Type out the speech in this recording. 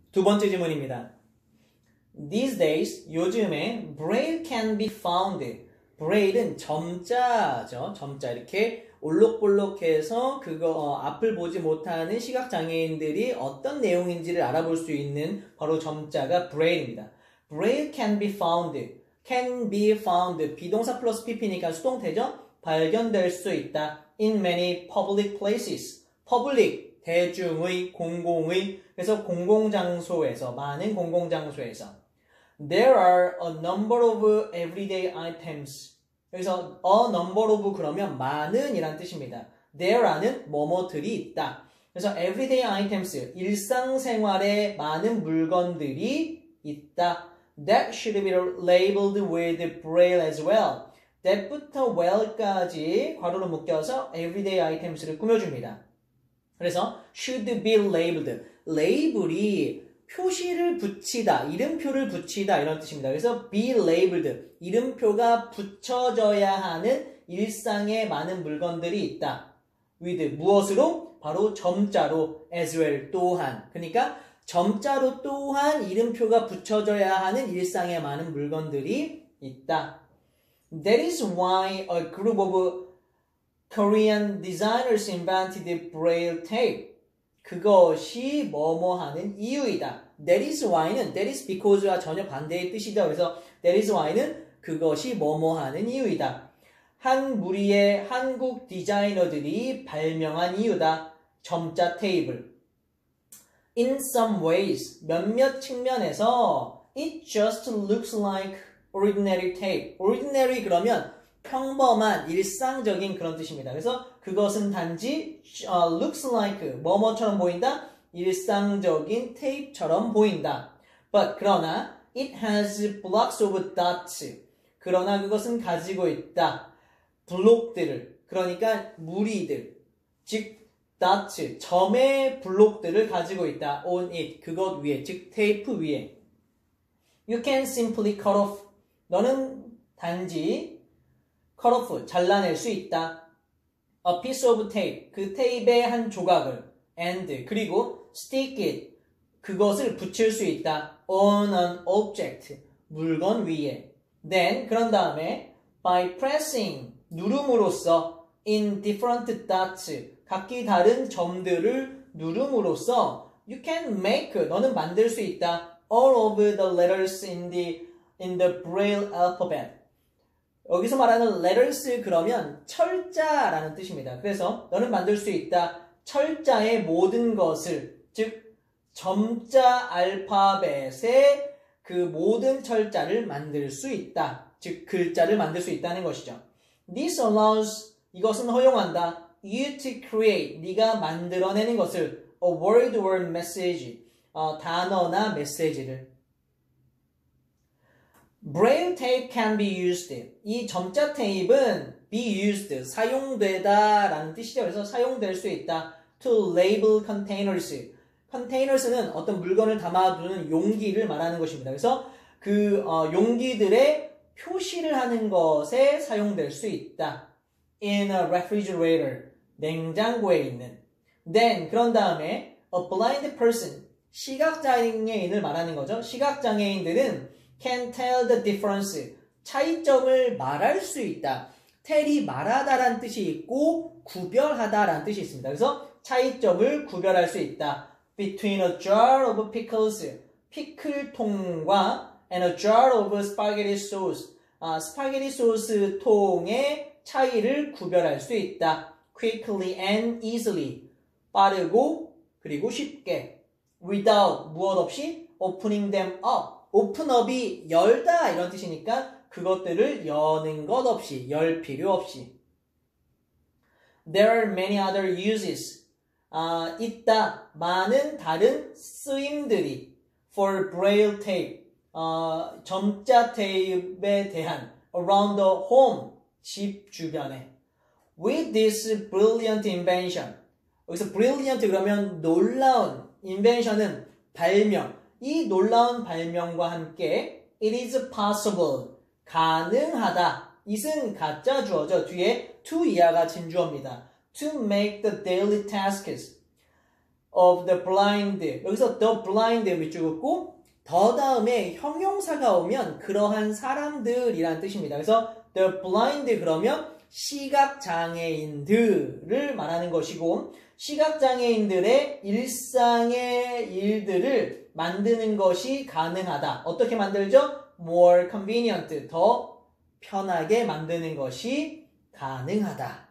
두 번째 질문입니다. These days, 요즘에 braille can be found. braille은 점자죠. 점자 이렇게 올록볼록해서 그거 앞을 보지 못하는 시각장애인들이 어떤 내용인지를 알아볼 수 있는 바로 점자가 braille입니다. braille can be found. can be found. 비동사 플러스 pp니까 수동태죠. 발견될 수 있다. in many public places. public, 대중의, 공공의, 그래서 공공장소에서, 많은 공공장소에서. There are a number of everyday items. 여기서 a number of 그러면 많은 이란 뜻입니다. There라는 뭐뭐들이 있다. 그래서 everyday items, 일상생활에 많은 물건들이 있다. That should be labeled with braille as well. that부터 well까지 괄호로 묶여서 everyday items를 꾸며줍니다. 그래서 should be labeled. 레이블이 표시를 붙이다, 이름표를 붙이다 이런 뜻입니다. 그래서 be labeled. 이름표가 붙여져야 하는 일상에 많은 물건들이 있다. with 무엇으로? 바로 점자로 as well 또한. 그러니까 점자로 또한 이름표가 붙여져야 하는 일상에 많은 물건들이 있다. That is why a group of Korean designers invented braille tape. 그것이 뭐뭐 하는 이유이다. That is why는 that is because와 전혀 반대의 뜻이죠. 그래서 that is why는 그것이 뭐뭐 하는 이유이다. 한 무리의 한국 디자이너들이 발명한 이유다. 점자 테이블. In some ways, 몇몇 측면에서 it just looks like ordinary tape. ordinary 그러면 평범한, 일상적인 그런 뜻입니다. 그래서 그것은 단지 looks like 뭐뭐처럼 보인다? 일상적인 테이프처럼 보인다. But 그러나 it has blocks of dots. 그러나 그것은 가지고 있다. 블록들을, 그러니까 무리들, 즉 dots, 점의 블록들을 가지고 있다. on it, 그것 위에, 즉 테이프 위에. You can simply cut off. 너는 단지 cut off, 잘라낼 수 있다. A piece of tape, 그 테이프의 한 조각을 and, 그리고 stick it, 그것을 붙일 수 있다. on an object, 물건 위에. Then, 그런 다음에 by pressing, 누름으로써 in different dots, 각기 다른 점들을 누름으로써 you can make, 너는 만들 수 있다. all of the letters in the braille alphabet. 여기서 말하는 letters 그러면 철자라는 뜻입니다. 그래서 너는 만들 수 있다. 철자의 모든 것을, 즉 점자 알파벳의 그 모든 철자를 만들 수 있다. 즉 글자를 만들 수 있다는 것이죠. This allows, 이것은 허용한다. You to create, 네가 만들어내는 것을 a word or message, 단어나 메시지를. Braille tape can be used. 이 점자 테이프는 be used, 사용되다 라는 뜻이죠. 그래서 사용될 수 있다. To label containers. containers는 어떤 물건을 담아두는 용기를 말하는 것입니다. 그래서 그 용기들의 표시를 하는 것에 사용될 수 있다. In a refrigerator. 냉장고에 있는. Then, 그런 다음에 a blind person. 시각장애인을 말하는 거죠. 시각장애인들은 can tell the difference. 차이점을 말할 수 있다. tell이 말하다라는 뜻이 있고 구별하다라는 뜻이 있습니다. 그래서 차이점을 구별할 수 있다. Between a jar of pickles. 피클통과 and a jar of spaghetti sauce. 스파게티 소스 통의 차이를 구별할 수 있다. Quickly and easily. 빠르고 그리고 쉽게. Without, 무엇 없이 opening them up. open up이 열다 이런 뜻이니까 그것들을 여는 것 없이, 열 필요 없이. There are many other uses. 있다. 많은 다른 쓰임들이 for braille tape. 점자 테이프에 대한 around the home. 집 주변에. With this brilliant invention. 여기서 brilliant 그러면 놀라운, invention은 발명. 이 놀라운 발명과 함께 it is possible. 가능하다. it은 가짜 주어죠. 뒤에 to 이하가 진주어입니다. To make the daily tasks. of the blind. 여기서 the blind 밑줄 긋고 더 다음에 형용사가 오면 그러한 사람들이란 뜻입니다. 그래서 the blind 그러면 시각장애인들을 말하는 것이고 시각장애인들의 일상의 일들을 만드는 것이 가능하다. 어떻게 만들죠? more convenient, 더 편하게 만드는 것이 가능하다.